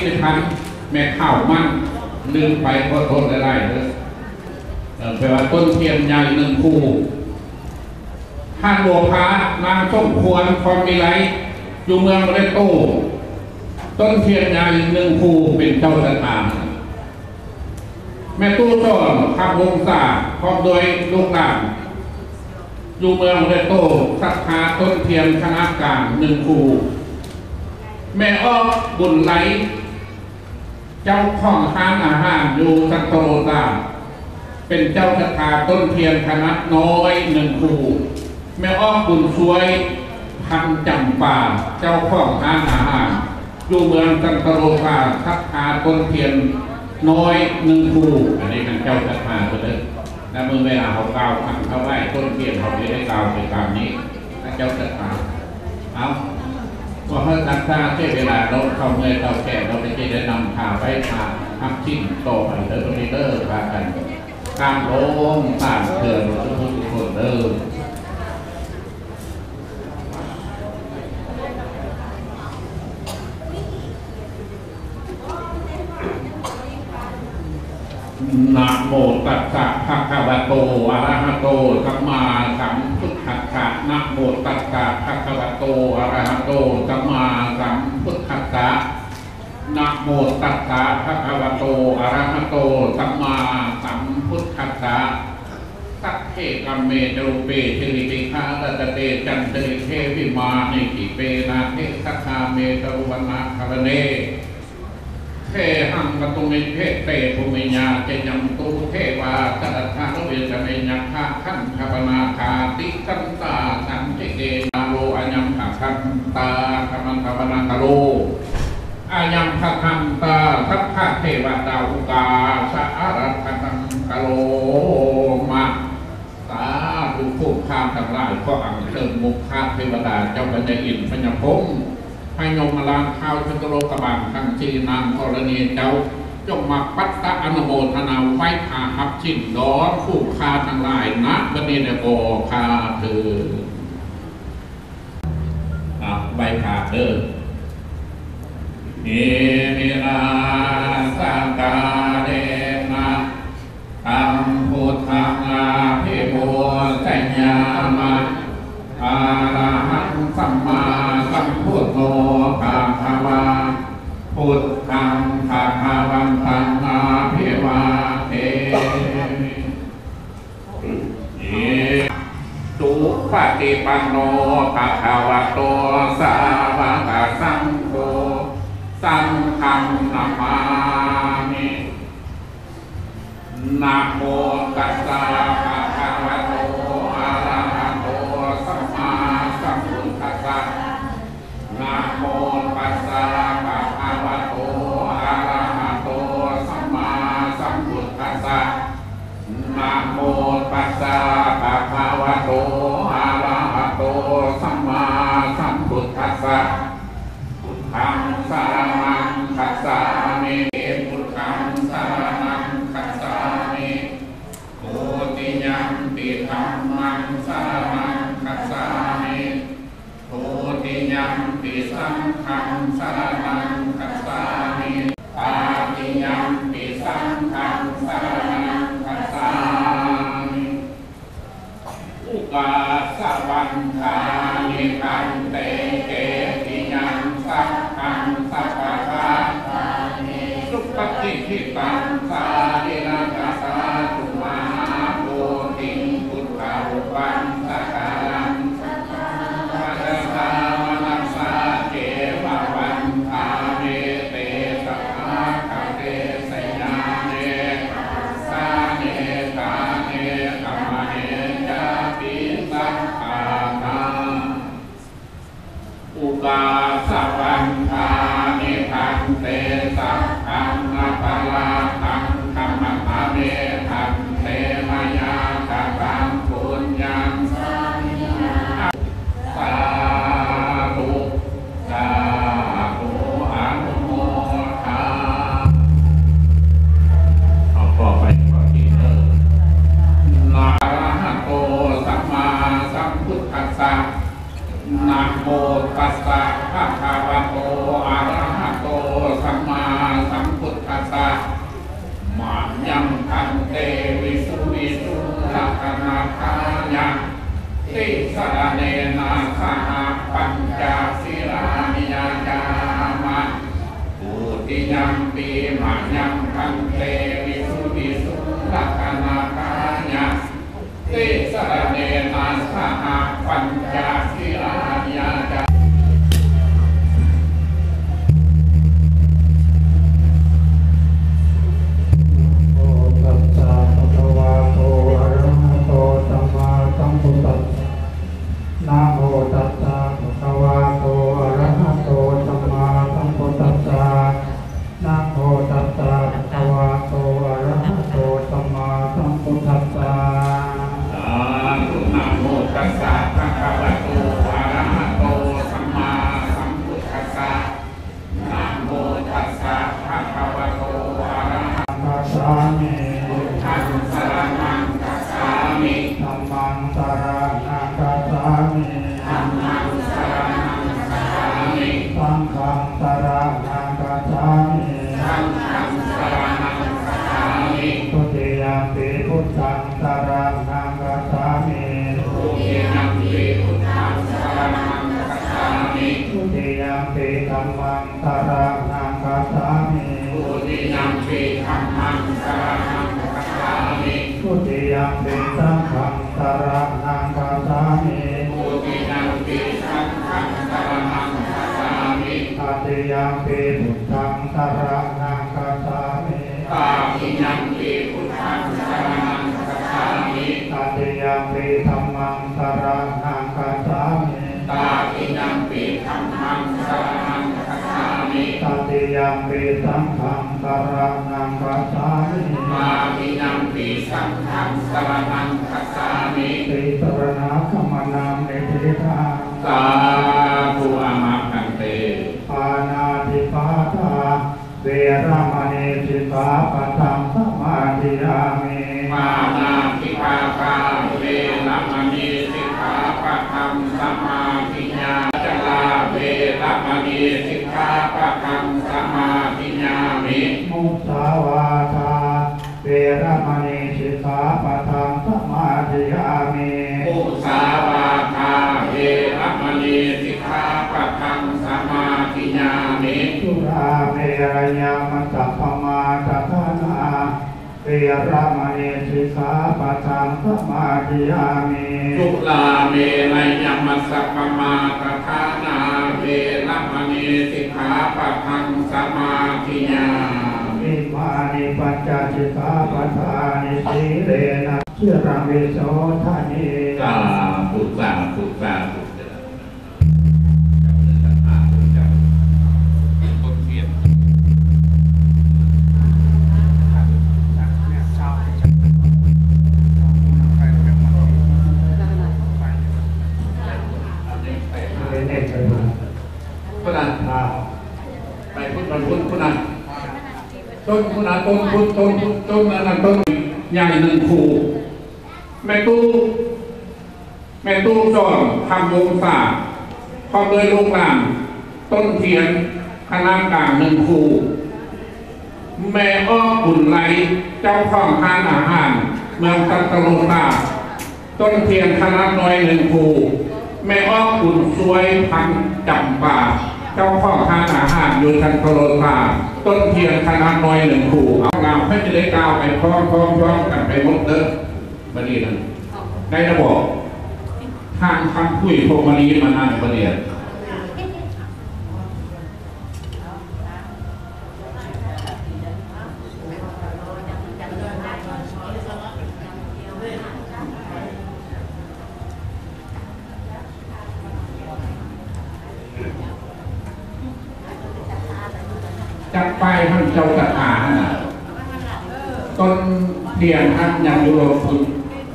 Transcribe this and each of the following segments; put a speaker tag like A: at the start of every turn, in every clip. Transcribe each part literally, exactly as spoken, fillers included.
A: สิพันแม่ข้าวมันลืมไปขอโทษได้ๆเลยแปลว่าต้นเทียนใหญ่หนึ่งคู่ท่านโบพานางส้มควรความมีไรอยู่เมืองเรโตต้นเทียนใหญ่หนึ่งคู่เป็นเจ้าชะตาแม่ตู้ต้นขับวงศาพร้อมโดยลูกหลานอยู่เมืองเรโตศรัทธาต้นเทียนคณะการหนึ่งคู่แม่อ้อบุญไหลเจ้าของร้านอาหารอยู่สัตโตโรตาเป็นเจ้าชะตาต้นเทียนคณะน้อยหนึ่งคู่แม่อ้อบุญช่วยพันจำป่าเจ้าของร้านอาหารอยู่เมืองสัตโตโรตาศรัทธาต้นเทียนน้อยหนึ่งคู่อันนี้เป็นเจ้าชะตาไปเลยและเมื่อเวลาเขากล่าวคำเขาไหว้ต้นเทียนเขาไม่ได้กล่าวไปตามนี้เจ้าชะตาเอาพอเขาตั้งตาเช่เวลาเราเข้าเมื่อเราแก่เราไปจะได้นำพาไปพาทำชิ้นต่อไปเดินไปเดินพากันตามโลงตามเถื่อนทุกทุกคนเดินนะโมตัสสะภะคะวะโตอะระหะโตสัมมาสัมพุทธัสสะนะโมตัสสะภะคะวะโตอะระหะโตสัมมาสัมพุทธัสสะนะโมตัสสะภะคะวะโตอะระหะโตสัมมาสัมพุทธัสสะสัพเพกัมเมจรูเปชิริปิฆาตตเตจันติเทวิมานิกิเปนาเทสัคคาเมตรุวนาคารเนเทหังกตุมิเทเตภูมิญาเจยังตุเทวาตัตถานุเวสเมญัคฆะขันธปนาคาติกันตาสันติเกนาโลอัญญัมขะขันตาธรรมธรรมนาคโลอัญญัมขะขันตาทัพพะเทวตาอุกาสะอารัตถังกะโลมาสาธุผู้ข้ามทั้งหลายก็อังเชิญมุขคาเทวดาเจ้าปัญญาอินทร์ปัญญาพงษ์ให้ยมมาลานข้าวชนโลกบาลทั้งชีนางธรณีเจ้าจงมาปัตตะอนุโมทนาไว้ขาหับชิ้นดอนผู้คาทั้งหลายนะบัดนี้เนี่ยโอคาเถือใบขาเด้อเอมินาสังกาเดนะตัมพุทธังอาภิโมสัญญามะอาระหังสัมมาสัมพุทโธภะคะวาพุทธังภะคะวันตังอาภิวาเทมิสุปฏิปันโนภะคะวะโตสาวกสังโฆสังฆังนะมามินะโมตัสสะภะคะวะโตอะระหะโตสัมมาสัมพุทธัสสะนะโมตัสสะภะคะวะโตอะระหะโตสัมมาสัมพุทธัสสะนะโมตัสสะภะคะวะโตอะระหะโตสัมมาสัมพุทธัสสะพุทธังสรณังคัจฉามิพุทธังสรณังคัจฉามิโอติญาติยัมปีมายังพันเตวิสุติสุลักนาคาญะเตสรเนนัสสหปัญจสิอาญาจา
B: นะโมตัสสะภะคะวะโตอะระหะโตสัมมาสัมพุทธัสสะนะโมตัสสะภะคะวะโตอะระหะโตสัมมาสัมพุทธัสสะ
A: สาธุนะโมตัสสะภะคะวะโตอะระหะโตสัมมาสัมพุทธัสสะนะโมตัสสะภะคะวะโตอะระหะโต
B: ตัสสะมิ
A: พุทธังสรณังคัจฉามิ
B: ธัมมังสรณังคัจฉามิ
A: ธัมมังสรณังคัจฉามิ
B: สังฆังสรณังคัจฉามิ
A: สังฆังสรณังคัจฉามิ
B: ทุติยัมปิพุทธังสรณังคัจฉามิ
A: ทุติยัมปิพุทธังสรณังคัจฉามิ
B: ทุติยัมปิธัมมังสรณังคัจฉามิ
A: ทุติยัมปิธัมมังสรณังคัจฉามิ
B: ทุติยัมปิสังฆังสรณังคัจฉามิ
A: ทุติยัมปิสังฆังสรณังคัจฉามิ
B: ตติยัมปิพุทธังสรณังคัจฉามิ
A: ตติยัมปิพุทธังสรณังคัจฉามิ
B: ตติยัมปิธัมมังสรณังคัจฉามิ
A: ตติยัมปิธัมมังสรณังคัจฉามิ
B: ตติยัมปิสังฆังสรณังคัจฉามิ
A: ตติยัมปิสังฆังสรณังคัจฉามิ
B: ติสรณะคัมมนังนิธิทา
A: สาธุอามาคันเต
B: ปานาติปาตาเวรมณีสิกขาปะทังสมาธิยามิ
A: มานาทิปาตาเวรมณีสิกขาปะทังสมาธิยาจลาเวรมณีสิกขาปะทังสมาธิยามิ
B: มุสาวาทาเวรมณีสิกขาปะทังสมาธิยามิ
A: มุสาวาทาเวรมณีสิกขาปะทังสมาธิยามิ
B: สุราเมรยามัสสะปมาจทานาเวรมณีสิกขาปะทังสมาธิยามิ
A: สุราเมรยามัสสะปมาจทานาเวรมณีสิกขาปะทังสมาธิยา
B: มิมานิปัญจสิกขาปทานิสีเลนะเชื่อรังวิโสทานิ
A: สาธุสาธุสาธุคุณอ่ะไปพุทธคุณคุณอ่ะต้นคุณอ่ะต้นพุทธต้นพุทธต้นนั้นต้นใหญ่หนึ่งคู่แม่ตู้แม่ตู้จอนทำวงศาพร้อมด้วยลูกหลานต้นเทียนคณะกลางหนึ่งคู่แม่อ้ออุ่นไหลเจ้าของทานอาหารเมืองตัตโลตาต้นเทียนคณะน้อยหนึ่งคู่แม่อ้ออุ่นสวยพันจำป่าเจ้าของทานอาหารอยู่ตัตโลตาต้นเทียนคณะน้อยหนึ่งคู่เอางามให้จะได้กล่าวไปพร้อมพร้อมพร้อมกันไปหมดเด้อบัดนี้นะได้ระบอกทางคำคุยพวกวันนี้มานั่งประเดี๋ยวจับไปท่านเจ้าตะขาต้นเทียนท่านยังอยู่โลกุล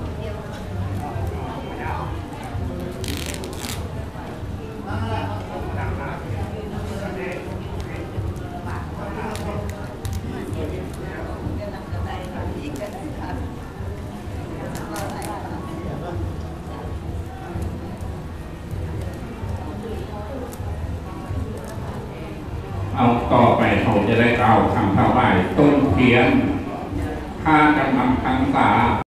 A: เอาต่อไปเขาจะได้กล่าวคำถวายต้นเทียนค่ากำลังพรรษา